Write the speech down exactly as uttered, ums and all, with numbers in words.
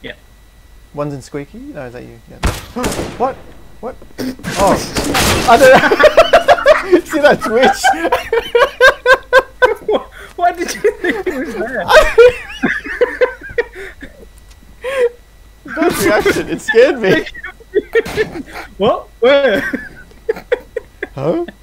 Yeah. One's in squeaky? No, is that you? Yeah. What? What? Oh. I don't know. See that twitch? Why did you think it was there? That reaction, it scared me. What? Where? Huh?